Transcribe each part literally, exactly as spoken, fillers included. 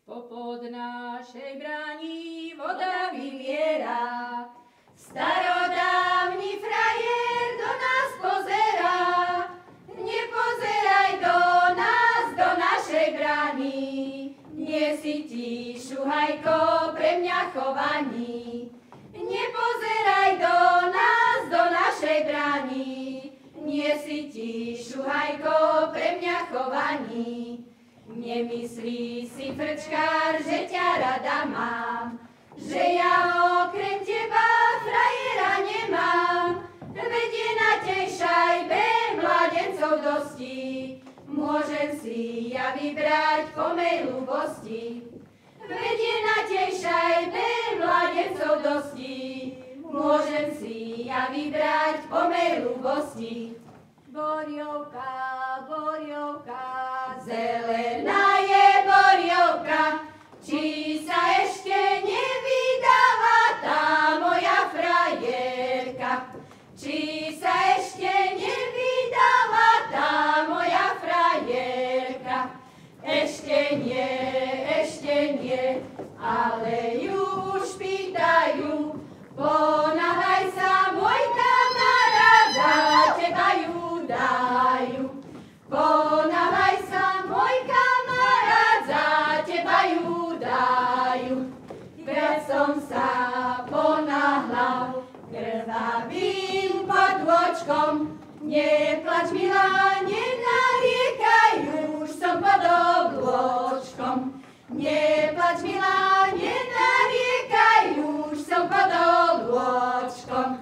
Spopod našej bráni voda vyviera, starodávny frajer do nás pozerá. Nepozeraj do nás, do našej brány, nie si ti šuhajko pre mňa chovaní. Nepozeraj do nás, do našej brány, nie si ti šuhajko pre mňa chovaní. Nemyslí si frčkár, že ťa rada mám, že ja okrem teba frajera nemám. Veď je na tej šajbe mladencov dosti, môžem si ja vybrať po mej ľubosti. Veď je na tej šajbe mladencov dosti, môžem si ja vybrať po mej ľubosti. Boriovka, boriovka, zelená je boriovka, či sa ešte nevydala tá moja frajerka. Či sa ešte nevydala tá moja frajerka. Ešte nie, ešte nie, ale ju už pýtajú. Ponáhľaj sa, môj kamarát, za teba ju dajú. Ponáhľaj sa, môj kamarát, za teba ju dajú. Veď som sa ponáhľal krvavým podôčkom. Neplač, milá, nenariekaj, už som pod oblôčkom. Neplač, milá, nenariekaj, už som pod oblôčkom.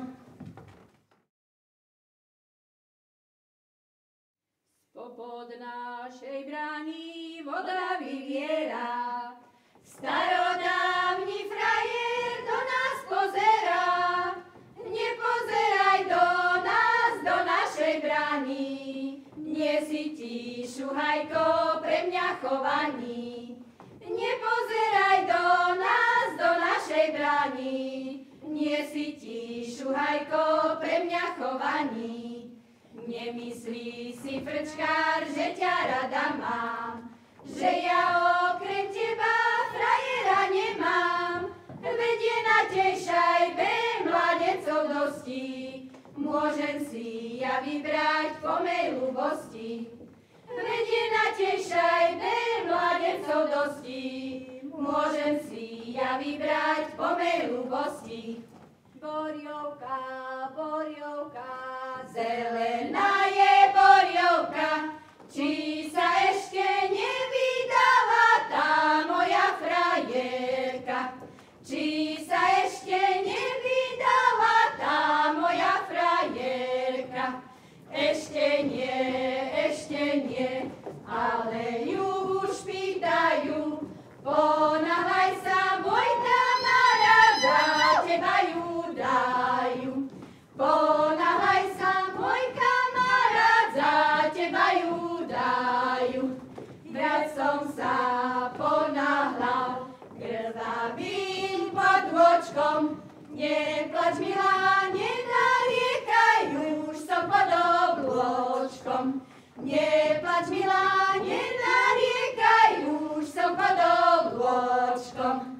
Spopod našej bráni voda vyviera, starodávny frajer do nás pozerá. Nepozeraj do nás, do našej brány, nie si ti šuhajko pre mňa chovaní. Nepozeraj do nás, do našej brány, nie si ti šuhajko pre mňa chovaní. Nemyslí si frčkár, že ťa rada mám, že ja okrem teba frajera nemám. Veď je na tej šajbe mladencov dosti, môžem si ja vybrať po mej ľubosti. Veď je na tej šajbe mladencov dosti, môžem si ja vybrať po mej ľubosti. Boriovka, boriovka, zelená je boriovka, či sa ešte nevydala tá moja frajerka. Či sa ešte nevydala tá moja frajerka. Ešte nie, ešte nie, ale ju už pýtajú. Ponáhľaj sa, môj kamarát, za teba ju dajú. Ponáhľaj sa, môj kamarát, za teba ju dajú. Viac som sa ponáhľal krvavým podôčkom. Neplač, milá, nenariekaj, už som pod oblôčkom. Neplač, milá, nenariekaj, už som pod oblôčkom.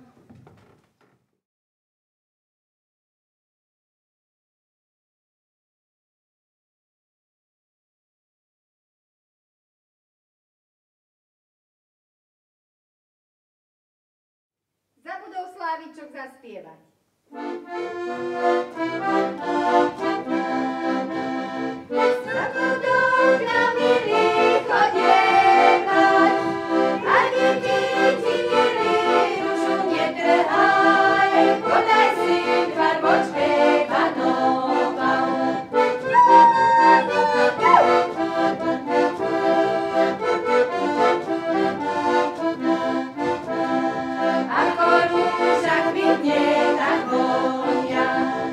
Zabudol Slávičok zaspievať. Zabudol k nám milý chodievať, a deti ti milí ružu netrhaj, podaj si farbočke panova. Ako rúža kvitne tá vonia,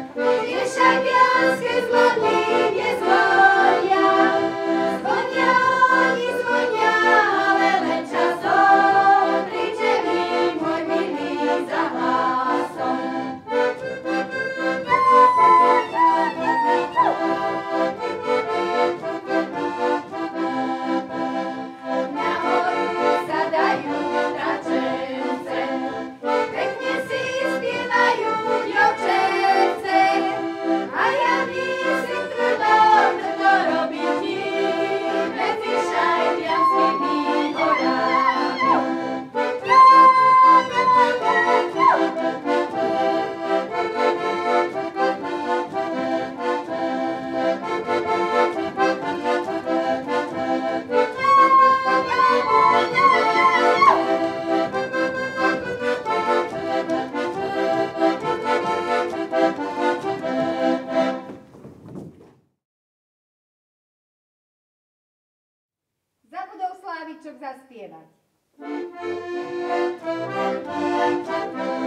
Slávičok zaspievať. Thank you.